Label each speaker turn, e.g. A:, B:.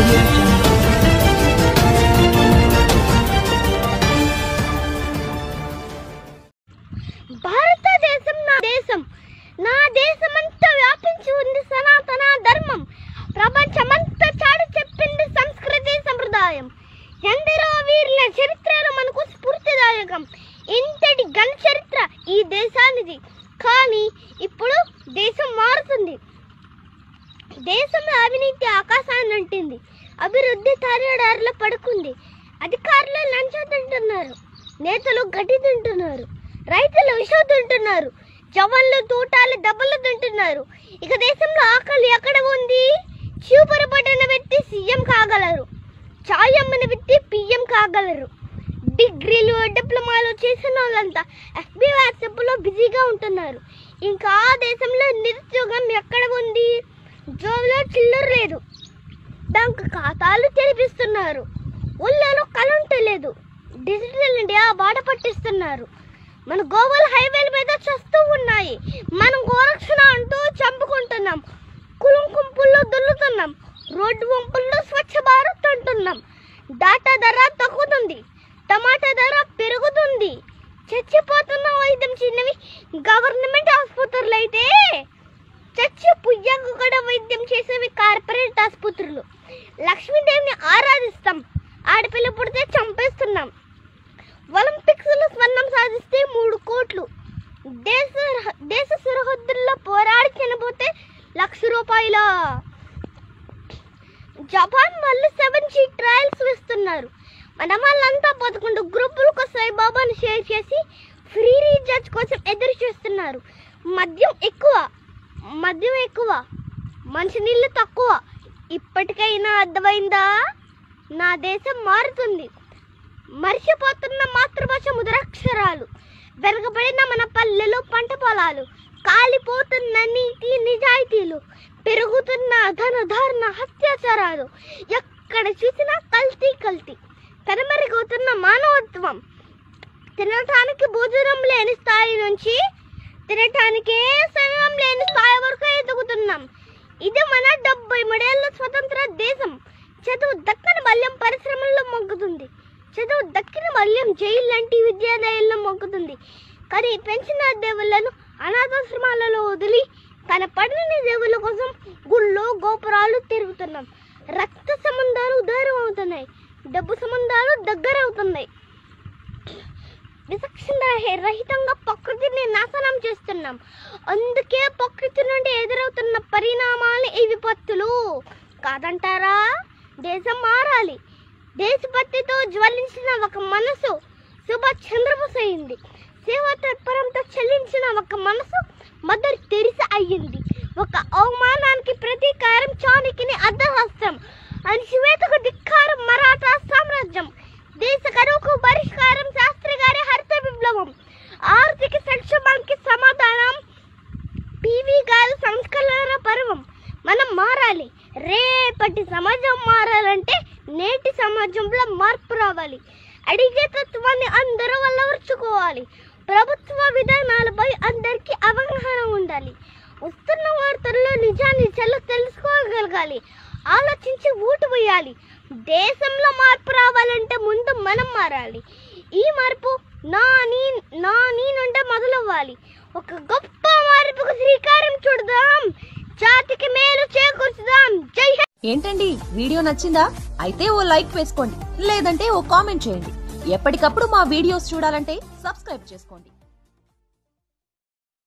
A: భారతదేశం నా దేశమంతా వ్యాపించి ఉంది సనాతన ధర్మం. ప్రపంచమంతా చాటి చెప్పింది సంస్కృతి సంప్రదాయం. ఎందరో వీరుల చరిత్రలు మనకు స్ఫూర్తిదాయకం. ఇంతటి ఘన చరిత్ర ఈ దేశానిది. కానీ ఇప్పుడు దేశం మారుతుంది. దేశంలో అవినీతి ఆకాశాన్ని అంటింది. అభివృద్ధి తారేడారులో పడుకుంది. అధికారులు లంచం తింటున్నారు, నేతలు గడ్డి తింటున్నారు, రైతులు విషం తింటున్నారు, జవాన్లు తూటాలు దెబ్బలు తింటున్నారు. ఇక దేశంలో ఆకలి ఎక్కడ ఉంది? చూపరపడిన వ్యక్తి సీఎం కాగలరు, ఛాయమ్మని వ్యక్తి పిఎం కాగలరు. డిగ్రీలు డిప్లొమాలు చేసిన వాళ్ళంతా ఎఫ్బీ వాట్సాప్లో బిజీగా ఉంటున్నారు. ఇంకా దేశంలో నిరుద్యోగం ఎక్కడ ఉంది? జోబులో చిల్లర లేదు, బ్యాంకు ఖాతాలు తెరిపిస్తున్నారు, ఊళ్ళలో కరెంటు లేదు, డిజిటల్ ఇండియా బాట పట్టిస్తున్నారు. మన గోవాల హైవేల మీద చేస్తూ ఉన్నాయి. మనం గోరక్షణ అంటూ చంపుకుంటున్నాం. కులం కుంపుల్లో దుల్లుతున్నాం. రోడ్డు వంపుల్లో స్వచ్ఛ భారత్ అంటున్నాం. డాటా ధర తగ్గుతుంది, టమాటా ధర పెరుగుతుంది. చచ్చిపోతున్న వైద్యం చిన్నవి గవర్నమెంట్ ఆసుపత్రులు అయితే చచ్చి పుయ్యకు కూడా వైద్యం చేసేవి కార్పొరేట్ ఆసుపత్రులు. లక్ష్మీదేవిని ఆరాధిస్తాం, ఆడపిల్ల పుడితే చంపేస్తున్నాం. ఒలింపిక్స్లో స్వర్ణం సాధిస్తే 3 కోట్లు. దేశ సరిహద్దుల్లో పోరాడి చనిపోతే ₹1,00,000. జపాన్ వాళ్ళు 7G ట్రయల్స్ వేస్తున్నారు. మన వాళ్ళంతా 11 గ్రూపులకు సాయిబాబాను షేర్ చేసి ఫ్రీ రీఛార్జ్ కోసం ఎదురు చూస్తున్నారు. మద్యం ఎక్కువ, మంచినీళ్ళు తక్కువ. ఇప్పటికైనా అర్థమైందా? నా దేశం మారుతుంది. మర్చిపోతున్న మాతృభాష ముద్రాక్షరాలు, వెనకబడిన మన పల్లెలు పంట పొలాలు, కాలిపోతున్న నీతి నిజాయితీలు, పెరుగుతున్న ధనధారణ అత్యాచారాలు, ఎక్కడ చూసినా కల్తీ, కనుమరుగవుతున్న మానవత్వం. తినటానికి భోజనం లేని స్థాయి నుంచి తినటానికే సమయం లేని స్థాయి వరకు ఎదుగుతున్నాం. ఇది మన 73 ఏళ్ల స్వతంత్ర దేశం. చదువు దక్కని మల్యం పరిశ్రమల్లో మొగ్గుతుంది. చదువు దక్కిన మల్యం జైలు లాంటి విద్యాలయాల్లో మొగ్గుతుంది. కానీ పెంచిన దేవుళ్లను అనాథాశ్రమాలలో వదిలి కనపడని దేవుళ్ళ కోసం గుళ్ళో గోపురాలు తిరుగుతున్నాం. రక్త సంబంధాలు దూరం అవుతున్నాయి, డబ్బు సంబంధాలు దగ్గర అవుతున్నాయి. విచక్షణ రహితంగా ప్రకృతిని నాశనం చేస్తున్నాం. అందుకే ప్రకృతి నుండి ఎదురవుతున్న పరిణామాలు ఈ విపత్తులు కాదంటారా? దేశం మారాలి. దేశభక్తితో జ్వలించిన ఒక మనసు సుభాష్ చంద్రబోస్ అయింది. సేవా తత్పరంతో చెల్లించిన ఒక మనసు మదర్ తెరిసా అయ్యింది. ఒక అవమానానికి ప్రతీకారం చాణక్యుని అర్ధహస్తం, అణచివేతకు ధిక్కారం మరాఠా సామ్రాజ్యం, దేశ కరువుకు పరిష్కారం శాస్త్రి గారి హరిత విప్లవం, ఆర్థిక సంక్షోభానికి సమాధానం పివి గారి సంస్కరణ పర్వం. మనం మారాలి. రేపటి సమాజం మారాలంటే నేటి సమాజంలో మార్పు రావాలి. అడిగే తత్వాన్ని అందరూ అలవర్చుకోవాలి. ప్రభుత్వ విధానాలపై అందరికీ అవగాహన ఉండాలి. వస్తున్న వార్తల్లో నిజాన్ని తెలుసుకోగలగాలి. ఆలోచించి ఓటు వేయాలి. దేశంలో మార్పు రావాలంటే ముందు మనం మారాలి. ఈ మార్పు నా నీ నుండి మొదలవ్వాలి. ఒక గొప్ప మార్పుకు శ్రీకారం చుడదాం. జాతికి మేలు చేకూర్చుదాం. జై హింద్.
B: ఏంటండి, వీడియో నచ్చిందా? అయితే ఓ లైక్ వేసుకోండి, లేదంటే ఓ కామెంట్ చేయండి. ఎప్పటికప్పుడు మా వీడియోస్ చూడాలంటే సబ్స్క్రైబ్ చేసుకోండి.